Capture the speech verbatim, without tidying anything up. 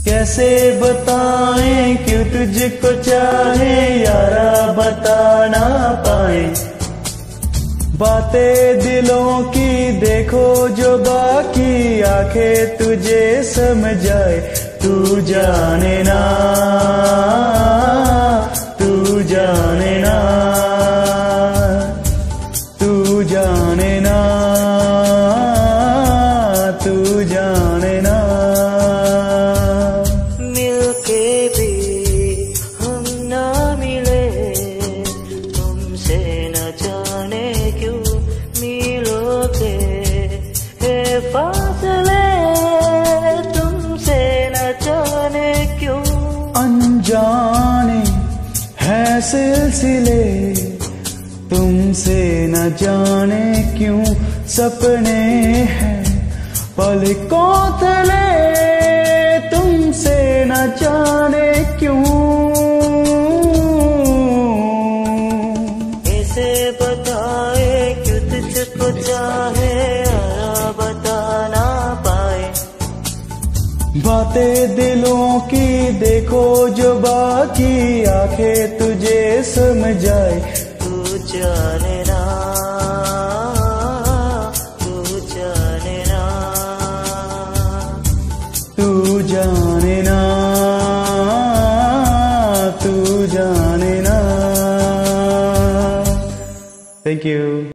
कैसे बताएं क्यों तुझको चाहे यारा, बता ना पाए। बातें दिलों की देखो जो बाकी, आंखें तुझे समझाए। तू जाने ना, तू जाने ना, तू जाने ना, तू जाने ना। मिलके भी हम ना मिले, तुमसे न जाने क्यों मिलोगे है फासले, तुमसे न जाने क्यों। अनजाने है सिलसिले, तुमसे न जाने क्यों। सपने हैं पलकों तले, तुमसे न जाने क्यों। कैसे बताए क्यों तुझको चाहे यारा, बता ना पाए। बातें दिलों की देखो जो बाकी, आंखें तुझे समझाए। तू जाने ना, तू जाने ना, तू जाने ना, तू जाने ना। Thank you.